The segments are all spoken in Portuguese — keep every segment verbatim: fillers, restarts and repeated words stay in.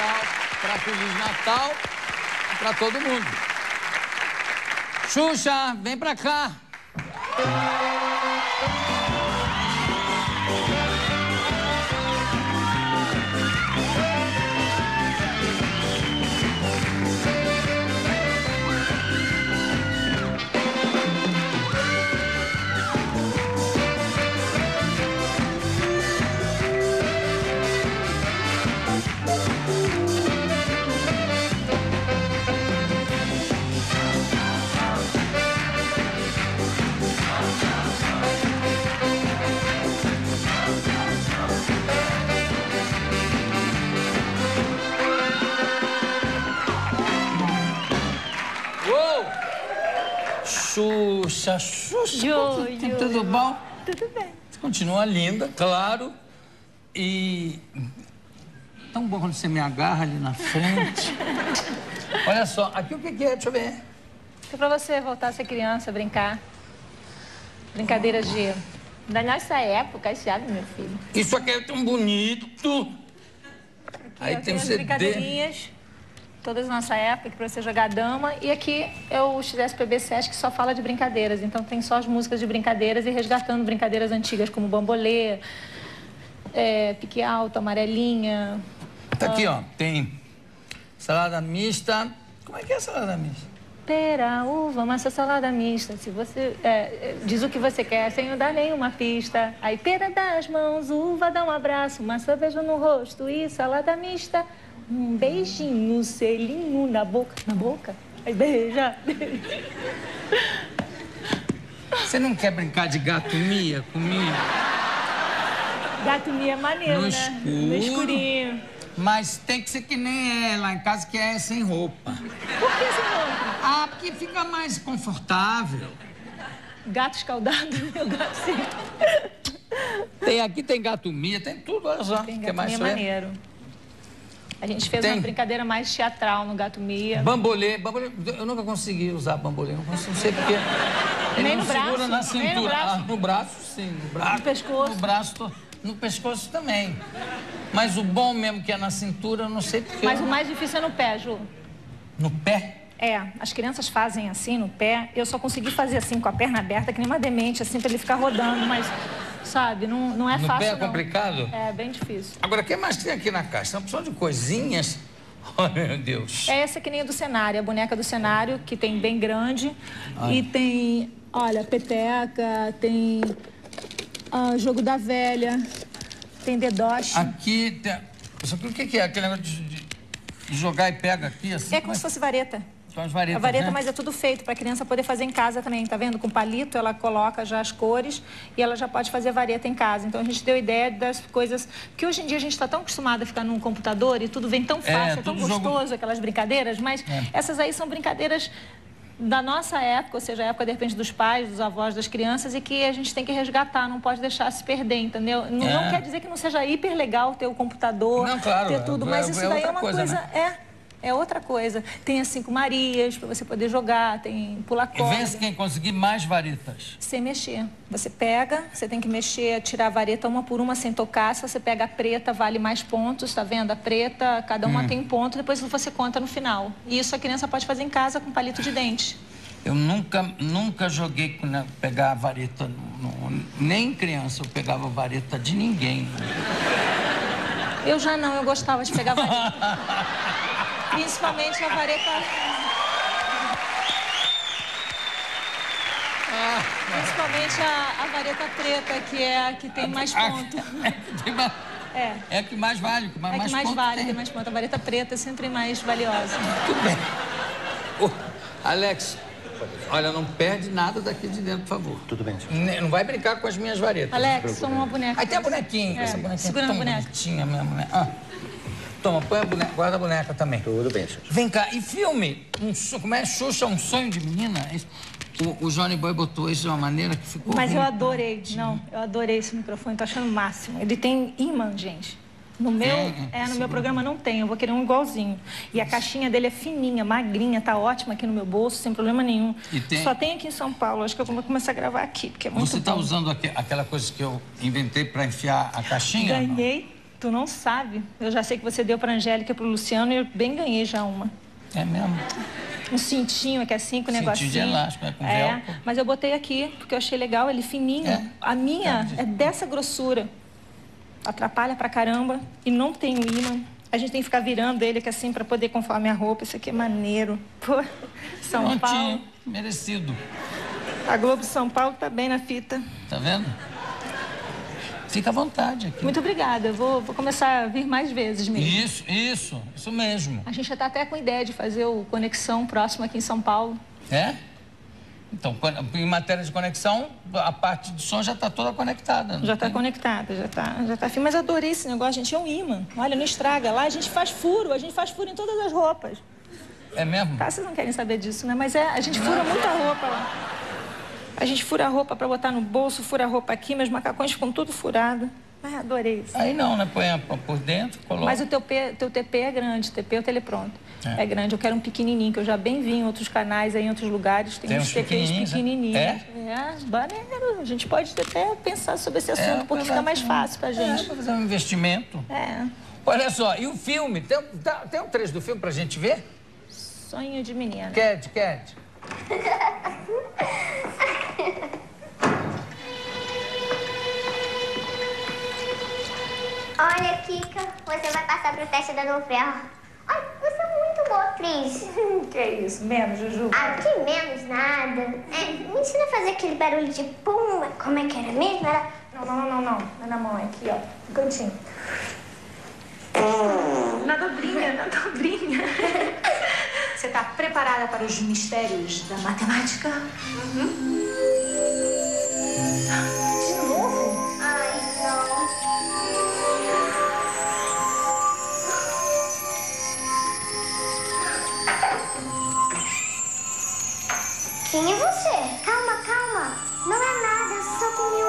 Natal, para Feliz Natal e para todo mundo. Xuxa, vem pra cá. Xuxa, Xuxa, Yo, yo. Tudo bom? Tudo bem. Você continua linda, claro. E tão bom quando você me agarra ali na frente. Olha só, aqui o que que é? Deixa eu ver. É pra você voltar a ser criança, brincar. Brincadeiras de... Da nossa época, sabe, meu filho? Isso aqui é tão bonito. Aí tem um as C D. brincadeirinhas, todas da nossa época, que pra você jogar dama. E aqui é o X S P B Sesc, que só fala de brincadeiras. Então tem só as músicas de brincadeiras e resgatando brincadeiras antigas, como bambolê, é, pique alto, amarelinha. Tá aqui, ó. Tem salada mista. Como é que é a salada mista? Pera, uva, massa, salada mista. Se você é, diz o que você quer sem dar nenhuma pista. Aí, pera dá as mãos, uva dá um abraço, maçã beijo no rosto e salada mista. Um beijinho, selinho na boca. Na boca? Aí, beija. Você não quer brincar de gato mia comigo? Gato mia é maneiro, No né? escuro. No escurinho. Mas tem que ser que nem é lá em casa, que é sem roupa. Por que sem roupa? Ah, porque fica mais confortável. Gato escaldado, meu gato sim. Tem aqui, tem gato mia, tem tudo, olha só. Tem que gato mais mia só é? maneiro. A gente fez Tem. uma brincadeira mais teatral no gato mia. Bambolê, bambolê, eu nunca consegui usar bambolê, não consigo, não sei porque. Ele Nem não no segura braço, na nem cintura. no braço. Ah, no braço, sim. No braço. No pescoço. No braço, tô- no pescoço também. Mas o bom mesmo que é na cintura, eu não sei porque. Mas o mais difícil é no pé, Ju. No pé? É, as crianças fazem assim no pé. Eu só consegui fazer assim com a perna aberta, que nem uma demente, assim, pra ele ficar rodando, mas, sabe, não, não é No fácil. pé é não. complicado? É, bem difícil. Agora, o que mais tem aqui na caixa? Tem uma opção de coisinhas. Oh, meu Deus. É essa que nem a do cenário, a boneca do cenário, que tem bem grande. Ai. E tem, olha, peteca, tem ah, jogo da velha, tem dedoche. Aqui tem. Isso aqui, o que que é? Aquele negócio de, de jogar e pega aqui, assim? É como se fosse vareta. Com as varetas, A vareta, né? mas é tudo feito para a criança poder fazer em casa também, tá vendo? Com palito, ela coloca já as cores e ela já pode fazer vareta em casa. Então, a gente deu ideia das coisas... Que hoje em dia a gente está tão acostumado a ficar num computador e tudo vem tão fácil, é, tão tudo gostoso, jogo... aquelas brincadeiras, mas É. essas aí são brincadeiras da nossa época, ou seja, a época, de repente, dos pais, dos avós, das crianças, e que a gente tem que resgatar, não pode deixar se perder, entendeu? Não, É. não quer dizer que não seja hiper legal ter o computador, Não, claro, ter tudo, é- mas é isso daí outra é uma coisa, coisa... né? É. É outra coisa. Tem as cinco Marias para você poder jogar, tem pular corda. Vence quem conseguir mais varetas. Sem mexer. Você pega, você tem que mexer, tirar a vareta uma por uma sem tocar. Se você pega a preta, vale mais pontos, tá vendo? A preta, cada uma Hum. tem um ponto, depois você conta no final. E isso a criança pode fazer em casa com palito de dente. Eu nunca, nunca joguei com né, pegar a vareta, no, no- nem criança eu pegava vareta de ninguém. Eu já não, eu gostava de pegar vareta. Principalmente a vareta... Principalmente a, a vareta preta, que é a que tem mais ponto. É. É a que mais vale, que mais, É que mais ponto vale, tem. tem mais ponto. A vareta preta é sempre mais valiosa. Tudo bem. Ô, Alex, olha, não perde nada daqui de dentro, por favor. Tudo bem, senhor. Ne- Não vai brincar com as minhas varetas. Alex, toma uma boneca. Aí tem a bonequinha, É, essa bonequinha segura tão na boneca. bonitinha, minha boneca. Ah, toma, põe a boneca, guarda a boneca também. Tudo bem, senhor. Vem cá, e filme? Um, so- como é? Xuxa, um sonho de menina? Esse- O, o Johnny Boy botou isso de uma maneira que ficou Mas eu ruim. adorei. Não, eu adorei esse microfone, tô achando o máximo. Ele tem imã, gente. No meu, Tem, é, no segura. meu programa não tem, eu vou querer um igualzinho. E a caixinha dele é fininha, magrinha, tá ótima aqui no meu bolso, sem problema nenhum. E tem- Só tem aqui em São Paulo, acho que eu vou começar a gravar aqui, porque é muito Você tá bom. usando aque- aquela coisa que eu inventei pra enfiar a caixinha? não? Ganhei Tu não sabe. Eu já sei que você deu pra Angélica e pro Luciano e eu bem ganhei já uma. É mesmo? Um cintinho aqui assim, com o negocinho. Cintinho de elástico, né? Com é, velcro. mas eu botei aqui, porque eu achei legal, ele fininho. É? A minha é dessa grossura. Atrapalha pra caramba e não tem o imã. A gente tem que ficar virando ele aqui assim pra poder conformar a roupa. Isso aqui é maneiro. Pô, São Não Paulo. tinha merecido. A Globo de São Paulo tá bem na fita. Tá vendo? Fica à vontade aqui. Muito obrigada. Eu vou, vou começar a vir mais vezes mesmo. Isso, isso. Isso mesmo. A gente já tá até com ideia de fazer o Conexão próximo aqui em São Paulo. É? Então, em matéria de conexão, a parte do som já está toda conectada. Já está tem? conectada, já está já tá firme. Mas adorei esse negócio, gente. É um imã. Olha, não estraga. Lá a gente faz furo. A gente faz furo em todas as roupas. É mesmo? Tá, vocês não querem saber disso, né? Mas é, a gente fura muita roupa lá. A gente fura a roupa para botar no bolso, fura a roupa aqui, meus macacões ficam tudo furado. Ai, adorei isso. Aí não, né? Põe por dentro, coloca. Mas o teu, P, teu T P é grande, T P é o telepronto. É. é grande, eu quero um pequenininho, que eu já bem vi em outros canais, aí, em outros lugares. Tem, Tem uns T Ps pequenininhos. pequenininhos. É? É, maneiro. A gente pode até pensar sobre esse assunto, é, porque fica mais fácil pra gente. É, pra fazer um investimento. É. Olha só, e o filme? Tem, tem um trecho do filme pra gente ver? Sonho de menina. Cat, Cat. Olha, Kika, você vai passar pro teste da novela. Olha, você é muito boa atriz. Que é isso? Menos, Juju? Ah, que menos nada. É, me ensina a fazer aquele barulho de pum. Como é que era mesmo? Era... Não, não, não, não. Não é na mão, é aqui, ó. No cantinho. Na dobrinha, na dobrinha. Você tá preparada para os mistérios da matemática? Uhum. De novo? Ai, não. Quem é você? Calma, calma. Não é nada, eu só comi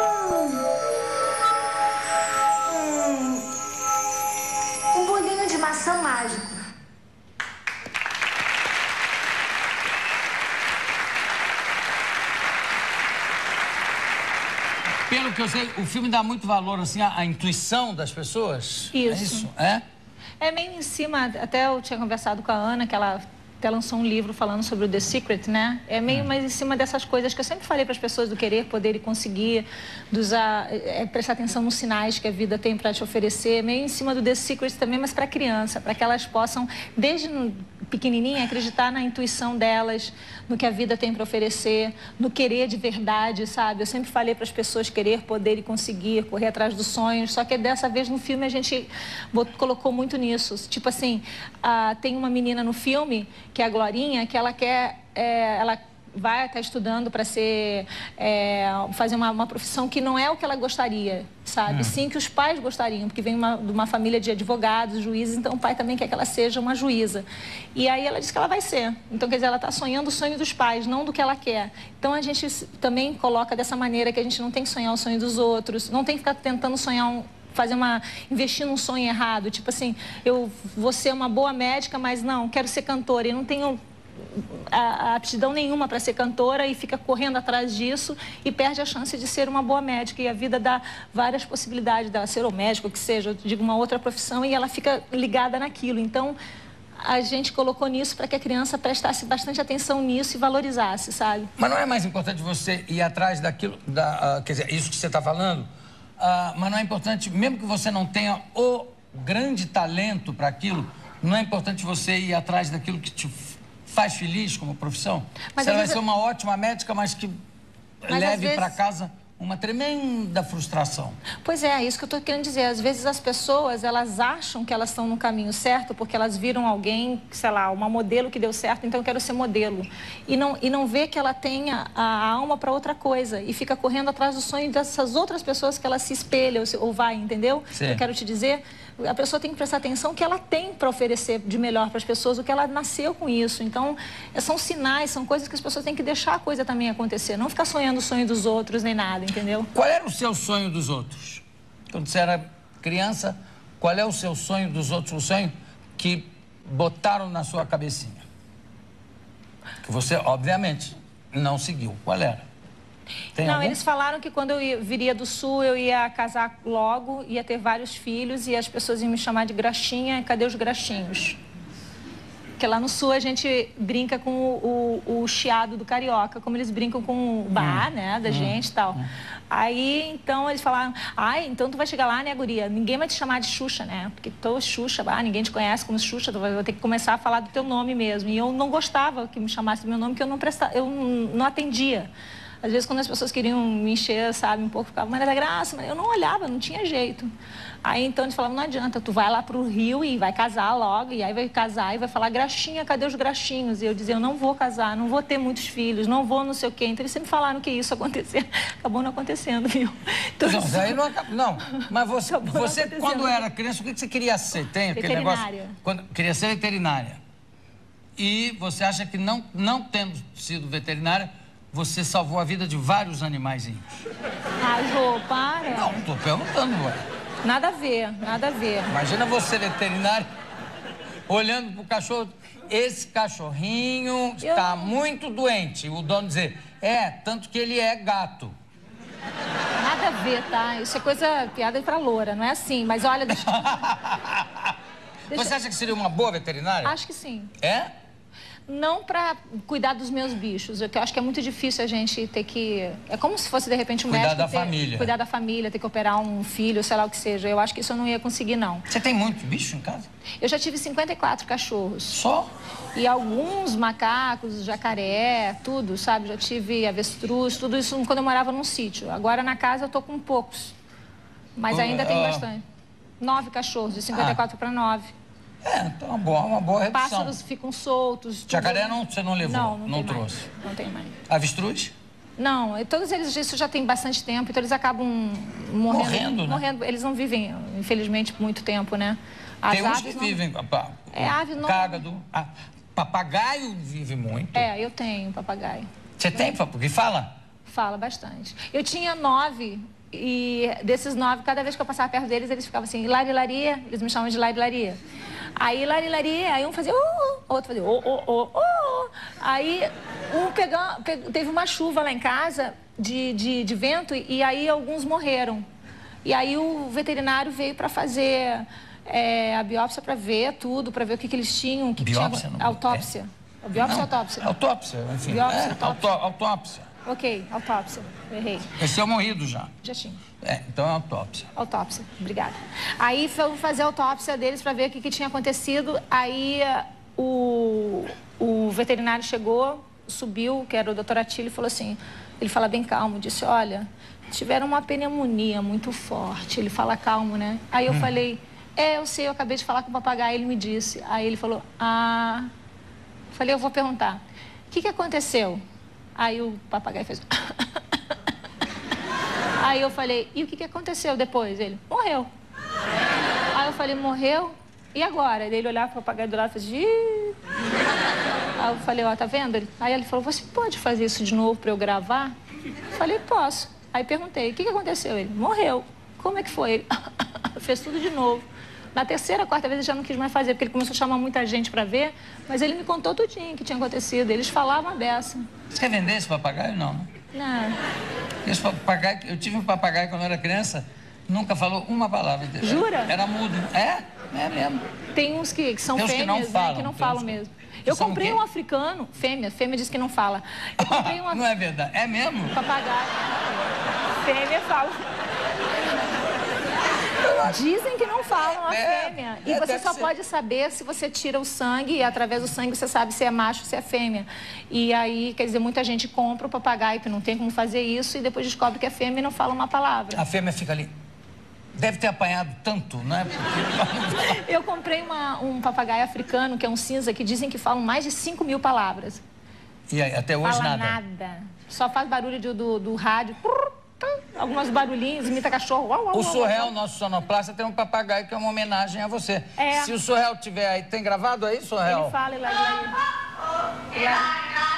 um... Um, um bolinho de maçã mágico. Pelo que eu sei, o filme dá muito valor, assim, à, à intuição das pessoas. Isso. É isso? É? É meio em cima, até eu tinha conversado com a Ana, que ela até lançou um livro falando sobre o The Secret, né? É meio hum. mais em cima dessas coisas que eu sempre falei para as pessoas do querer, poder e conseguir, de usar, é, prestar atenção nos sinais que a vida tem para te oferecer, meio em cima do The Secret também, mas para criança, para que elas possam, desde no, pequenininha, acreditar na intuição delas, no que a vida tem para oferecer, no querer de verdade, sabe? Eu sempre falei para as pessoas querer, poder e conseguir, correr atrás dos sonhos, só que dessa vez no filme a gente botou, colocou muito nisso. Tipo assim, ah, tem uma menina no filme, que é a Glorinha, que ela quer, é, ela vai estar estudando para ser, é, fazer uma, uma profissão que não é o que ela gostaria, sabe? Hum. Sim que os pais gostariam, porque vem uma, de uma família de advogados, juízes, então o pai também quer que ela seja uma juíza. E aí ela diz que ela vai ser. Então, quer dizer, ela está sonhando o sonho dos pais, não do que ela quer. Então, a gente também coloca dessa maneira que a gente não tem que sonhar o sonho dos outros, não tem que ficar tentando sonhar um... fazer uma, investir num sonho errado, tipo assim, eu vou ser uma boa médica, mas não, quero ser cantora e não tenho a, a aptidão nenhuma para ser cantora e fica correndo atrás disso e perde a chance de ser uma boa médica e a vida dá várias possibilidades dela ser ou médico, que seja, eu digo, uma outra profissão e ela fica ligada naquilo, então a gente colocou nisso para que a criança prestasse bastante atenção nisso e valorizasse, sabe? Mas não é mais importante você ir atrás daquilo, da, uh, quer dizer, isso que você está falando, uh, mas não é importante, mesmo que você não tenha o grande talento para aquilo, não é importante você ir atrás daquilo que te faz feliz como profissão? Mas você vai vezes... ser uma ótima médica, mas que mas leve vezes... para casa uma tremenda frustração. Pois é, é isso que eu estou querendo dizer. Às vezes as pessoas, elas acham que elas estão no caminho certo porque elas viram alguém, sei lá, uma modelo que deu certo, então eu quero ser modelo. E não, e não vê que ela tenha a alma para outra coisa e fica correndo atrás do sonho dessas outras pessoas que ela se espelha ou, ou vai, entendeu? Sim. Eu quero te dizer, a pessoa tem que prestar atenção que ela tem para oferecer de melhor para as pessoas, o que ela nasceu com isso. Então, são sinais, são coisas que as pessoas têm que deixar a coisa também acontecer. Não ficar sonhando o sonho dos outros nem nada, entendeu? Qual era o seu sonho dos outros? Quando você era criança, qual é o seu sonho dos outros? O sonho que botaram na sua cabecinha? Que você, obviamente, não seguiu. Qual era? Tem Não, algum? eles falaram que quando eu ia, viria do Sul, eu ia casar logo, ia ter vários filhos e as pessoas iam me chamar de graxinha. Cadê os graxinhos? Porque lá no Sul a gente brinca com o, o, o chiado do carioca, como eles brincam com o bar, hum. né, da hum. gente e tal. Hum. Aí, então, eles falaram, ai, então tu vai chegar lá, né, guria? Ninguém vai te chamar de Xuxa, né? Porque tu é Xuxa, ah, ninguém te conhece como Xuxa, tu vai ter que começar a falar do teu nome mesmo. E eu não gostava que me chamasse do meu nome, porque eu não, presta... eu não atendia. Às vezes, quando as pessoas queriam me encher, sabe, um pouco, ficava, Maria da Graça, mas eu não olhava, não tinha jeito. Aí, então, eles falavam, não adianta, tu vai lá pro Rio e vai casar logo, e aí vai casar e vai falar, graxinha, cadê os graxinhos? E eu dizia, eu não vou casar, não vou ter muitos filhos, não vou não sei o quê. Então, eles sempre falaram que isso acontecer, acabou não acontecendo, viu? Então, não, daí não acabou, não. Mas você, você quando era criança, o que você queria ser? Tem aquele veterinária. negócio? Quando, queria ser veterinária. E você acha que não, não tendo sido veterinária, você salvou a vida de vários animaizinhos? Ah, Jô, para. Não, tô perguntando, ué. Nada a ver, nada a ver. Imagina você, veterinário, olhando pro cachorro. Esse cachorrinho Eu... está muito doente. O dono dizer, é, tanto que ele é gato. Nada a ver, tá? Isso é coisa, piada pra loura, não é assim. Mas olha, deixa... deixa... Você acha que seria uma boa veterinária? Acho que sim. É? Não para cuidar dos meus bichos, eu acho que é muito difícil a gente ter que... É como se fosse, de repente, um cuidar médico... da ter... família. Cuidar da família, ter que operar um filho, sei lá o que seja. Eu acho que isso eu não ia conseguir, não. Você tem muito bicho em casa? Eu já tive cinquenta e quatro cachorros. Só? E alguns macacos, jacaré, tudo, sabe? Já tive avestruz, tudo isso quando eu morava num sítio. Agora, na casa, eu tô com poucos. Mas ainda uh, tem bastante. Nove cachorros, de cinquenta e quatro ah. para nove. É, então uma boa, uma boa redução. Pássaros ficam soltos. Jacaré tudo... não, você não levou? Não, não, não tem trouxe? Mais. Não tem mais. Avestruz? Não, todos eles, isso já tem bastante tempo, então eles acabam morrendo. Morrendo, né? Morrendo. Eles não vivem, infelizmente, muito tempo, né? As tem uns aves que não... vivem... É, ave não... Cágado. Ah, papagaio vive muito. É, eu tenho papagaio. Você tem papagaio? Fala? Fala bastante. Eu tinha nove... E desses nove, cada vez que eu passava perto deles, eles ficavam assim, larilaria, eles me chamam de larilaria. Aí, larilaria, aí um fazia, uh, o outro fazia, oh, oh, oh, oh. Aí, um pegou, pegou, teve uma chuva lá em casa de, de, de vento e aí alguns morreram. E aí o veterinário veio para fazer é, a biópsia para ver tudo, para ver o que, que eles tinham. Que biópsia? Tinha, não, autópsia. É? Biópsia ou autópsia? Autópsia, enfim. Biópsia, é, autópsia. Autó autópsia. Ok, autópsia. Errei. Esse é o morrido já. Já tinha. É, então é autópsia. Autópsia, obrigada. Aí fomos fazer a autópsia deles para ver o que, que tinha acontecido. Aí o, o veterinário chegou, subiu, que era o doutor Atílio, e falou assim, ele fala bem calmo, disse, olha, tiveram uma pneumonia muito forte. Ele fala calmo, né? Aí eu hum. falei, é, eu sei, eu acabei de falar com o papagaio, ele me disse. Aí ele falou, ah... Falei, eu vou perguntar, o que, que aconteceu? Aí o papagaio fez... Aí eu falei, e o que, que aconteceu depois? Ele, morreu. Aí eu falei, morreu? E agora? Ele olhava para o papagaio do lado e fez... Ih. Aí eu falei, ó, tá vendo? Aí ele falou, você pode fazer isso de novo para eu gravar? Eu falei, posso. Aí perguntei, o que, que aconteceu? Ele, morreu. Como é que foi? Ele fez tudo de novo. Na terceira, quarta vez, ele já não quis mais fazer, porque ele começou a chamar muita gente para ver, mas ele me contou tudinho que tinha acontecido. Eles falavam a beça. Você quer vender esse papagaio? Não, né? Não. Esse papagaio, eu tive um papagaio quando eu era criança, nunca falou uma palavra. Jura? Era, era mudo. É, é mesmo. Tem uns que, que são Tem uns fêmeas, que não falam, né, que não Tem falam uns... mesmo. Eu comprei um africano, fêmea, fêmea diz que não fala. Eu comprei uma... Não é verdade, é mesmo? Papagaio. Fêmea fala. Dizem que não falam a é, fêmea. E é, você só ser. pode saber se você tira o sangue, e através do sangue você sabe se é macho ou se é fêmea. E aí, quer dizer, muita gente compra o papagaio, que não tem como fazer isso, e depois descobre que é fêmea e não fala uma palavra. A fêmea fica ali. Deve ter apanhado tanto, né? Porque... Eu comprei uma, um papagaio africano, que é um cinza, que dizem que falam mais de cinco mil palavras. E aí, até hoje Fala nada? nada. Só faz barulho de, do, do rádio. Alguns barulhinhos, imita cachorro. Uau, uau, o uau, Surreal, uau. nosso sonoplasta, tem um papagaio que é uma homenagem a você. É. Se o Surreal tiver aí, tem gravado aí, Surreal? Ele fala, ele lá, ele lá.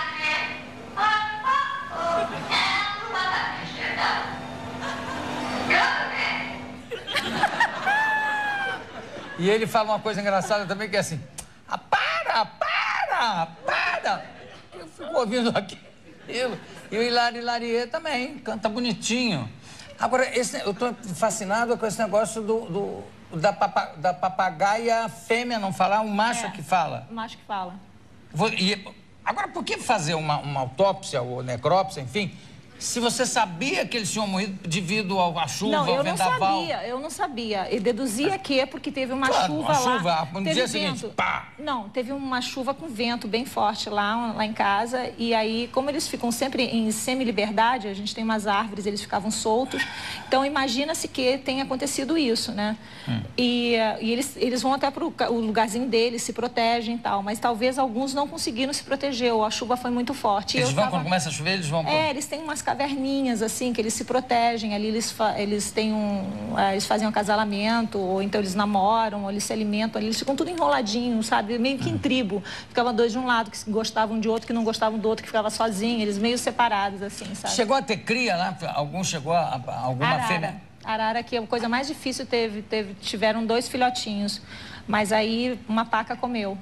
E ele fala uma coisa engraçada também, que é assim... Ah, para, para, para! Eu fico ouvindo aqui. tranquilo. E o Hilari Hilarie também, canta bonitinho. Agora, esse, eu tô fascinado com esse negócio do, do, da, papa, da papagaia fêmea não falar, o macho É, que fala. O macho que fala. Vou- E, agora, por que fazer uma, uma autópsia ou necrópsia, enfim, se você sabia que eles tinham morrido devido ao- à chuva, Não, ao eu não vendaval? sabia, eu não sabia. Eu deduzia que é porque teve uma Claro, chuva uma lá. chuva, no teve dia vento. seguinte, pá! Não, teve uma chuva com vento bem forte lá, lá em casa. E aí, como eles ficam sempre em semi-liberdade, a gente tem umas árvores, eles ficavam soltos. Então, imagina-se que tenha acontecido isso, né? Hum. E, e eles, eles vão até para o lugarzinho deles, se protegem e tal. Mas talvez alguns não conseguiram se proteger, ou a chuva foi muito forte. Eles Eu vão, tava... quando começa a chover, eles vão... É, eles têm umas caverninhas, assim, que eles se protegem. Ali eles, fa eles têm um... Eles fazem um acasalamento, ou então eles namoram, ou eles se alimentam. Ali eles ficam tudo enroladinhos, sabe? Meio que em tribo. Ficavam dois de um lado, que gostavam de outro, que não gostavam do outro, que ficava sozinho. Eles meio separados, assim, sabe? Chegou a ter cria lá? Algum chegou a, a alguma Arara. fêmea? Arara, que é a coisa mais difícil, teve, teve, tiveram dois filhotinhos. Mas aí uma paca comeu.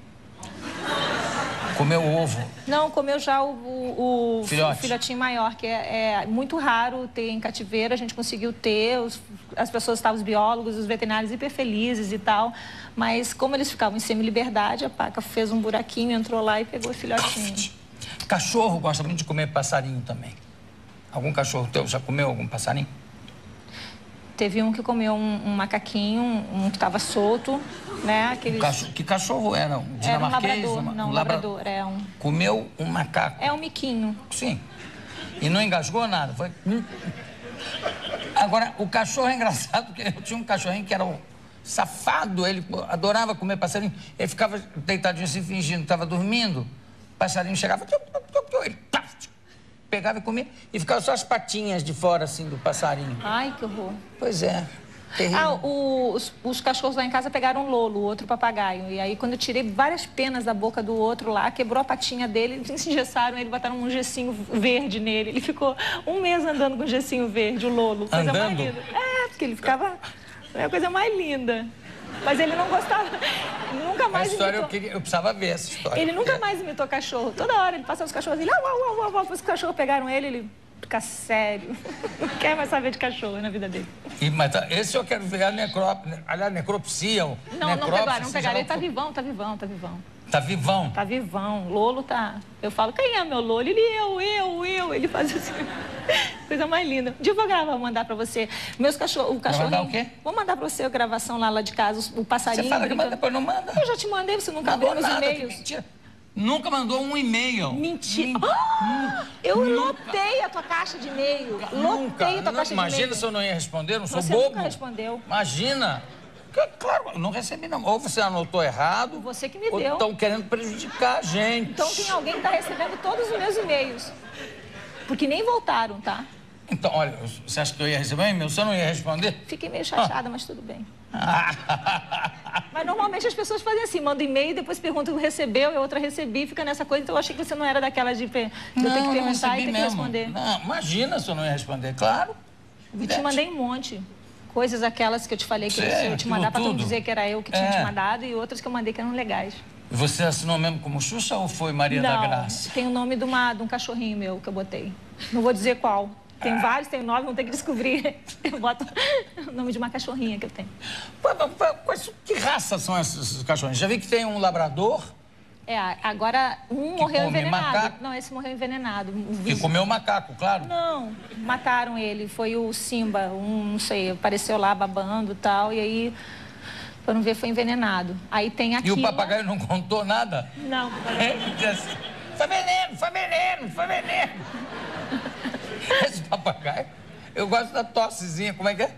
Comeu o ovo? Não, comeu já o, o, o Filhote. filhotinho maior, que é, é muito raro ter em cativeiro. A gente conseguiu ter, os, as pessoas estavam, os biólogos, os veterinários hiper felizes e tal. Mas como eles ficavam em semi-liberdade, a paca fez um buraquinho, entrou lá e pegou o filhotinho. Cachorro gosta muito de comer passarinho também. Algum cachorro teu já comeu algum passarinho? Teve um que comeu um, um macaquinho, um que estava solto, né? Aqueles... Cachorro, que cachorro era? Um Era um dinamarquês? labrador, Uma- não, um um labra- labrador, é um... Comeu um macaco? É um miquinho. Sim. E não engasgou nada? Foi... hum. Agora, o cachorro é engraçado, porque eu tinha um cachorrinho que era um safado, ele adorava comer passarinho. Ele ficava deitadinho assim, fingindo que estava dormindo. O passarinho chegava, ele pegava e comia, e ficava só as patinhas de fora, assim, do passarinho. Ai, que horror. Pois é. Terrível. Ah, o- os, os cachorros lá em casa pegaram um lolo, o outro papagaio. E aí, quando eu tirei várias penas da boca do outro lá, quebrou a patinha dele, eles engessaram ele, botaram um gessinho verde nele. Ele ficou um mês andando com gessinho verde, o lolo. Coisa mais Andando? linda. É, porque ele ficava... É a coisa mais linda. Mas ele não gostava... Nunca A mais história, eu, imitou... queria, eu precisava ver essa história. Ele nunca mais imitou cachorro. Toda hora ele passava os cachorros, ele... Au, au, au, au, au. Depois que os cachorros pegaram ele, ele fica sério. Não quer mais saber de cachorro na vida dele. E, mas tá, esse eu quero ver a necrópsia, aliás, necropsia. ou Não, não necrópsia, pegaram, não seja pegaram. lá Ele o tá que for. vivão, tá vivão, tá vivão. Tá vivão. Tá vivão. Lolo tá... Eu falo, quem é meu Lolo? Ele, eu, eu, eu. Ele faz assim. Coisa mais linda. Um dia eu vou gravar, vou mandar pra você. Meus cachorros... O cachorrinho... mandar o quê? Vou mandar pra você a gravação lá, lá de casa, o passarinho... Você fala que manda, brincando. depois não manda. Eu já te mandei, você nunca Mandou viu nos nada, que e-mails. mentira. Nunca mandou um e-mail. Mentira. Men- Ah, eu Nunca. lotei a tua caixa de e-mail. Nunca. Lotei a tua Não, caixa de imagina e-mail. se eu não ia responder, não sou Você bobo. nunca respondeu. Imagina. Que- Claro, eu não recebi não. Ou você anotou errado. Você que me ou deu. estão querendo prejudicar a gente. Então tem alguém que tá recebendo todos os meus e-mails. Porque nem voltaram, tá? Então, olha, você acha que eu ia receber um e-mail? Você não ia responder? Fiquei meio chateada, mas tudo bem. Ah. Mas normalmente as pessoas fazem assim, mandam e-mail e depois perguntam recebeu e a outra recebi, fica nessa coisa. Então eu achei que você não era daquelas de, pe- de eu ter que não perguntar recebi e ter que mesmo. responder. Não, imagina se eu não ia responder, claro. E te Evidente. mandei um monte. Coisas aquelas que eu te falei que Sim, eu ia te mandar pra tu não tudo. dizer que era eu que tinha É. te mandado e outras que eu mandei que eram legais. Você assinou mesmo como Xuxa ou foi Maria da Não, Graça? tem o nome de, uma, de um cachorrinho meu que eu botei. Não vou dizer qual. Tem Ah. vários, tem nove, vão ter que descobrir. Eu boto o nome de uma cachorrinha que eu tenho. Pô, pô, pô, quais- Que raça são esses cachorros? Já vi que tem um labrador É, agora um Que morreu come envenenado. macaco? Não, esse morreu envenenado. O que vizinho- comeu macaco, claro. Não, mataram ele. Foi o Simba, um, não sei, apareceu lá babando e tal, e aí, pra não ver, foi envenenado. Aí tem aqui. E o papagaio não contou nada? Não, Ele disse assim, foi veneno, foi veneno, foi veneno. Esse papagaio, eu gosto da tossezinha, como é que é?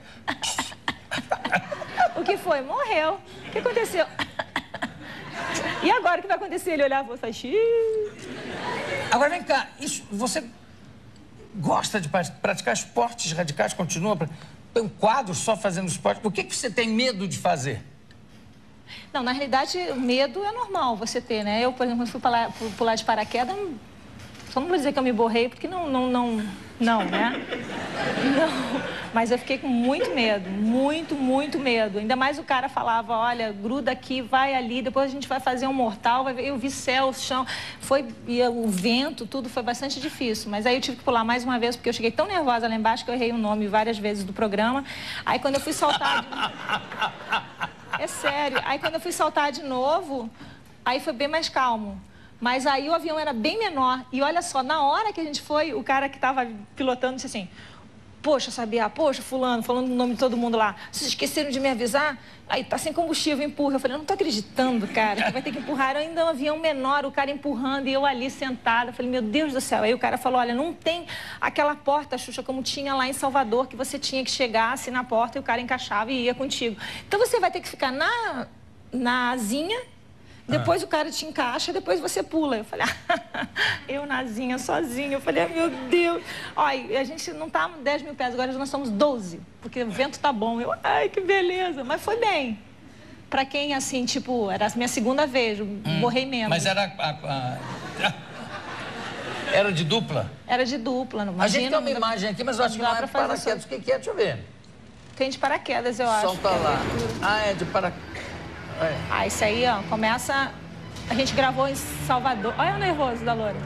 o que foi? Morreu. O que aconteceu? E agora o que vai acontecer? Ele olhava e falava, xiii. Agora vem cá, isso, você gosta de pra- praticar esportes radicais? Continua? pra- Tem um quadro só fazendo esporte? O que, que você tem medo de fazer? Não, na realidade, medo é normal você ter, né? Eu, por exemplo, quando fui pular, pu- pular de paraquedas, não- só não vou dizer que eu me borrei, porque não, não, não, não, né? Não. Mas eu fiquei com muito medo, muito, muito medo. Ainda mais o cara falava, olha, gruda aqui, vai ali, depois a gente vai fazer um mortal. Vai ver. Eu vi céu, chão, foi, e o vento, tudo foi bastante difícil. Mas aí eu tive que pular mais uma vez, porque eu cheguei tão nervosa lá embaixo que eu errei o nome várias vezes do programa. Aí quando eu fui saltar... De... É sério. Aí quando eu fui saltar de novo, aí foi bem mais calmo. Mas aí o avião era bem menor. E olha só, na hora que a gente foi, o cara que estava pilotando disse assim... Poxa, Sabiá, poxa, fulano, falando o nome de todo mundo lá. Vocês esqueceram de me avisar? Aí tá sem combustível, empurra. Eu falei, eu não tô acreditando, cara, que vai ter que empurrar. Era ainda um avião menor, o cara empurrando e eu ali sentada. Eu falei, meu Deus do céu. Aí o cara falou, olha, não tem aquela porta, Xuxa, como tinha lá em Salvador, que você tinha que chegar assim na porta e o cara encaixava e ia contigo. Então você vai ter que ficar na, na asinha. Depois ah. o cara te encaixa, depois você pula. Eu falei, ah, eu nazinha, sozinha. Eu falei, ah, meu Deus. Olha, a gente não tá dez mil pés, agora nós somos doze, porque o vento tá bom. Eu, ai, que beleza. Mas foi bem. Pra quem, assim, tipo, era a minha segunda vez, hum, borrei mesmo. Mas era... A, a... Era de dupla? Era de dupla. Não, a gente tem uma não, imagem aqui, mas eu acho que não é de paraquedas. O que, que é? Deixa eu ver. Tem de paraquedas, eu acho. Solta lá. Ah, é de paraquedas. É. Ah, isso aí, ó, começa... A gente gravou em Salvador. Olha o nervoso da Loura.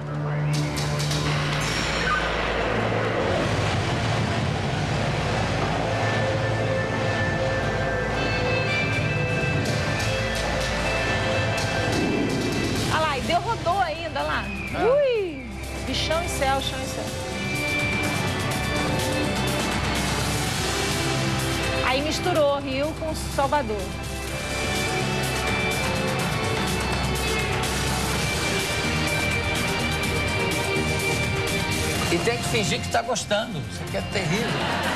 Olha lá, e deu rodou ainda, olha lá. Ah. Ui! De chão e céu, chão e céu. Aí misturou Rio com Salvador. E tem que fingir que está gostando. Isso aqui é terrível.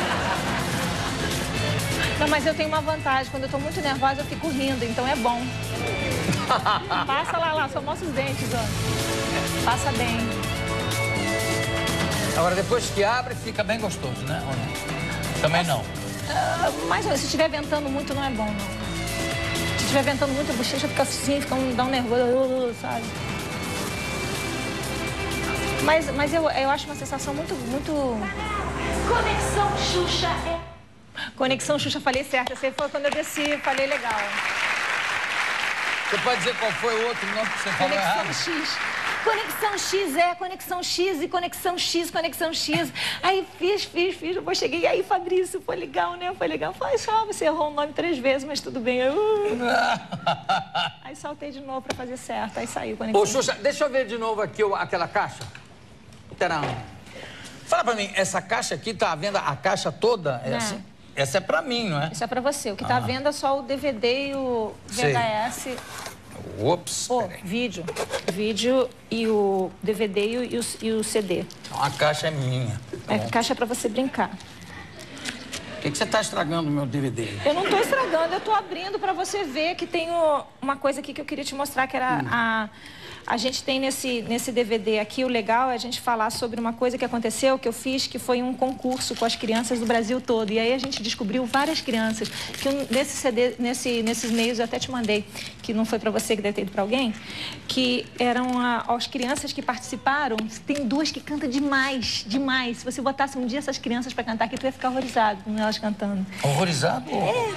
Não, mas eu tenho uma vantagem. Quando eu estou muito nervosa, eu fico rindo. Então é bom. Passa lá, lá. Só mostra os dentes, ó. Passa bem. Agora, depois que abre, fica bem gostoso, né? Ou não? Também não. Uh, mas se estiver ventando muito, não é bom, não. Se estiver ventando muito, a bochecha fica assim, fica um, dá um nervoso, sabe? Mas, mas eu, eu acho uma sensação muito, muito... Conexão Xuxa é... Conexão Xuxa, falei certo. Essa foi quando eu desci, falei legal. Você pode dizer qual foi o outro nome que você falou errado? Conexão X. Conexão X, é, Conexão X e Conexão X, Conexão X. Aí fiz, fiz, fiz, depois cheguei. E aí, Fabrício, foi legal, né? Foi legal. Falei, só você errou o nome três vezes, mas tudo bem. Eu... Aí saltei de novo pra fazer certo. Aí saiu Conexão. Ô, Xuxa, deixa eu ver de novo aqui aquela caixa. Terão. Fala pra mim, essa caixa aqui tá à venda, a caixa toda? É assim? Essa é pra mim, não é? Isso é pra você. O que tá à venda é só o D V D e o V H S. Ops. O vídeo. O vídeo e o D V D e o, e o C D. Então, a caixa é minha. É, a caixa é pra você brincar. Por que, que você tá estragando o meu D V D? Eu não tô estragando, eu tô abrindo pra você ver que tem uma coisa aqui que eu queria te mostrar, que era hum. a... A gente tem nesse, nesse D V D aqui, o legal é a gente falar sobre uma coisa que aconteceu, que eu fiz, que foi um concurso com as crianças do Brasil todo. E aí a gente descobriu várias crianças, que nesse C D, nesse, nesses meios eu até te mandei, que não foi para você, que deve ter ido para alguém, que eram a, as crianças que participaram. Tem duas que cantam demais, demais. Se você botasse um dia essas crianças para cantar aqui, tu ia ficar horrorizado com elas cantando. Horrorizado? É.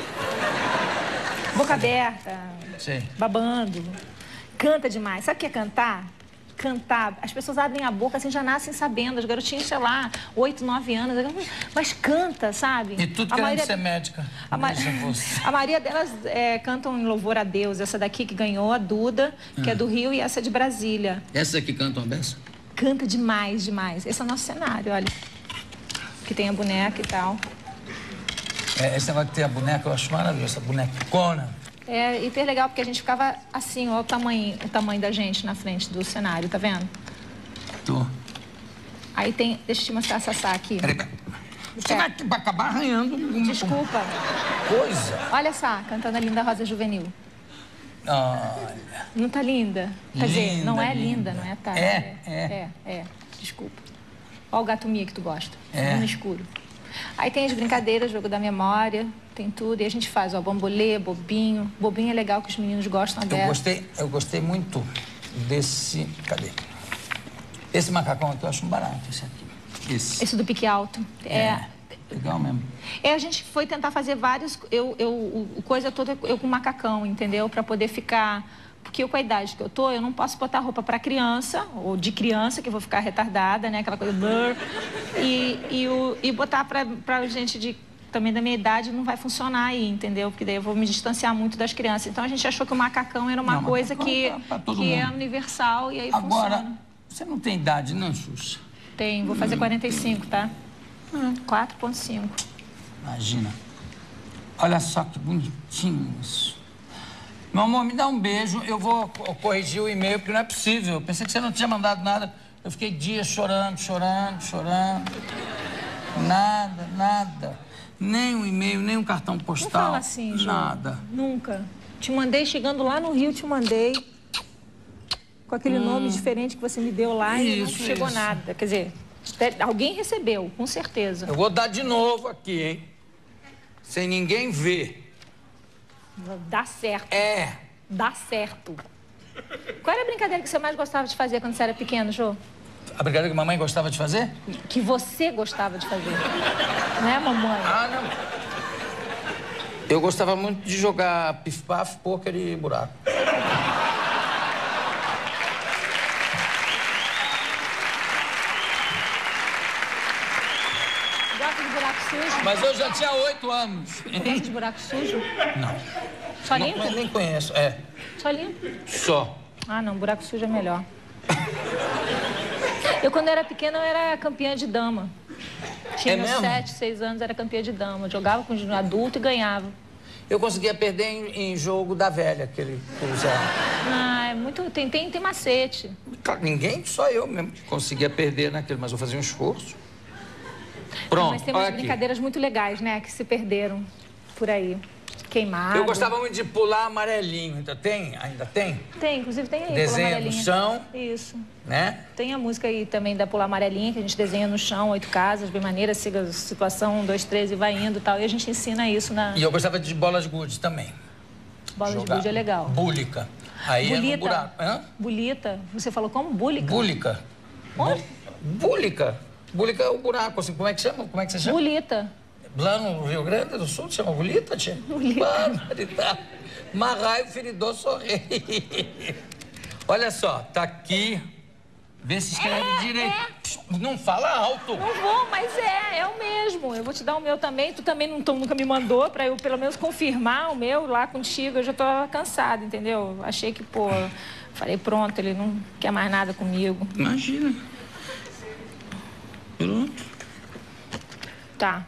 Boca aberta, Sim. babando. Canta demais. Sabe o que é cantar? Cantar. As pessoas abrem a boca assim, já nascem sabendo. As garotinhas, sei lá, oito, nove anos. Mas canta, sabe? E tudo a querendo maioria... ser médica. A, ma... a maioria delas é, cantam em louvor a Deus. Essa daqui que ganhou, a Duda, que ah. é do Rio, e essa é de Brasília. Essa aqui canta uma beça? Canta demais, demais. Esse é o nosso cenário, olha. Que tem a boneca e tal. É, esse negócio de ter a boneca, eu acho maravilhoso. Essa bonecona. É hiper legal, porque a gente ficava assim, olha o tamanho, o tamanho da gente na frente do cenário, tá vendo? Tô. Aí tem... Deixa eu te mostrar a Sassá aqui. Peraí, peraí. Você vai, vai acabar arranhando. Desculpa. Coisa. Olha só, cantando a Linda Rosa Juvenil. Olha. Não tá linda? Quer linda, dizer, não é linda, linda, não é, tá? É, é. É, é. Desculpa. Olha o gato Mia que tu gosta. É. No escuro. Aí tem as brincadeiras, jogo da memória, tem tudo. E a gente faz, ó, bambolê, bobinho. Bobinho é legal, que os meninos gostam dela. Eu gostei, eu gostei muito desse... Cadê? Esse macacão aqui eu acho um barato, esse aqui. Esse. Esse do pique alto. É. é. Legal mesmo. É, a gente foi tentar fazer vários... Eu, eu, o coisa toda eu com macacão, entendeu? Pra poder ficar... Porque eu, com a idade que eu tô, eu não posso botar roupa pra criança, ou de criança, que eu vou ficar retardada, né? Aquela coisa... E, e, o, e botar pra, pra gente de, também da minha idade não vai funcionar aí, entendeu? Porque daí eu vou me distanciar muito das crianças. Então, a gente achou que o macacão era uma não, coisa que, pra, pra que é universal e aí Agora, funciona. Você não tem idade, não, Xuxa? Tenho, vou fazer quarenta e cinco, tá? Hum, quatro ponto cinco. Imagina. Olha só que bonitinho isso. Meu amor, me dá um beijo. Eu vou corrigir o e-mail, porque não é possível. Eu pensei que você não tinha mandado nada. Eu fiquei dias chorando, chorando, chorando. Nada, nada. Nem um e-mail, nem um cartão postal. Não fala assim, Ju. Nada. Nunca. Te mandei, chegando lá no Rio, te mandei. Com aquele hum. nome diferente que você me deu lá isso, e não chegou isso. nada. Quer dizer, alguém recebeu, com certeza. Eu vou dar de novo aqui, hein? Sem ninguém ver. Dá certo. É. Dá certo. Qual era a brincadeira que você mais gostava de fazer quando você era pequeno, Jô? A brincadeira que a mamãe gostava de fazer? Que você gostava de fazer. Não é, mamãe? Ah, não. Eu gostava muito de jogar pif-paf, pôquer e buraco. Gosta de buraco sujo? Mas eu já tinha oito anos. Gosta de buraco sujo? Não. Só limpo? Não, nem conheço, é. Só limpo? Só. Ah, não, buraco sujo é melhor. Eu, quando era pequena, eu era campeã de dama. Tinha é meus mesmo? sete, seis anos, era campeã de dama. Jogava com um adulto e ganhava. Eu conseguia perder em, em jogo da velha, aquele que usava. Ah, é muito... Tem, tem, tem macete. Claro, ninguém, só eu mesmo, conseguia perder naquele, mas eu fazia um esforço. Pronto, mas tem umas brincadeiras muito legais, né, que se perderam por aí. Queimado. Eu gostava muito de pular amarelinho. Ainda tem? Ainda tem? Tem, inclusive tem aí. Desenha no chão. Isso. Né? Tem a música aí também da pular amarelinha, que a gente desenha no chão, oito casas, bem maneira, siga a situação, um, dois, três e vai indo e tal. E a gente ensina isso na... E eu gostava de bolas de gude também. Bola Jogar. de gude é legal. Búlica. Aí Bulita. é no buraco. Hã? Bulita. Você falou como? Búlica? Búlica. Onde? Búlica. Búlica é o buraco, assim. Como é que chama? Como é que você chama? Bulita. Lá no Rio Grande do Sul, chama Bulita, tia? Bulita. Marraio, feridor, sorrei. Olha só, tá aqui. Vê se escreve é, direito. É. Não fala alto. Não vou, mas é, é o mesmo. Eu vou te dar o meu também. Tu também não, tu nunca me mandou pra eu, pelo menos, confirmar o meu lá contigo. Eu já tô cansada, entendeu? Achei que, pô... Falei, pronto, ele não quer mais nada comigo. Imagina. Pronto. Tá.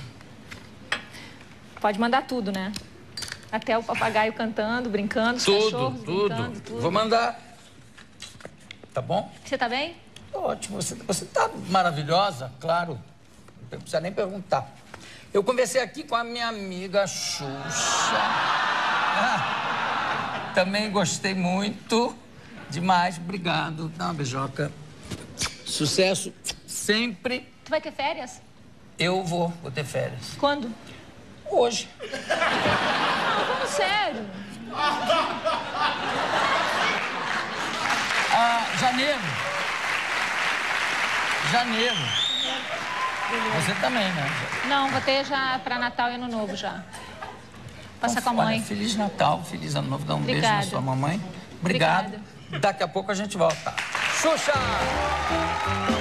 Pode mandar tudo, né? Até o papagaio cantando, brincando, os tudo, cachorros tudo. brincando, tudo. Vou mandar. Tá bom? Você tá bem? Ótimo. Você, você tá maravilhosa, claro. Não precisa nem perguntar. Eu conversei aqui com a minha amiga Xuxa. Ah, também gostei muito. Demais. Obrigado. Dá uma beijoca. Sucesso sempre. Tu vai ter férias? Eu vou, vou ter férias. Quando? Hoje. Não, falando sério. Ah, janeiro. Janeiro. Você também, né? Não, vou ter já pra Natal e Ano Novo já. Passar com a mãe. Olha, Feliz Natal, Feliz Ano Novo. Dá um Obrigada. beijo na sua mamãe. Obrigado. Obrigada. Daqui a pouco a gente volta. Xuxa!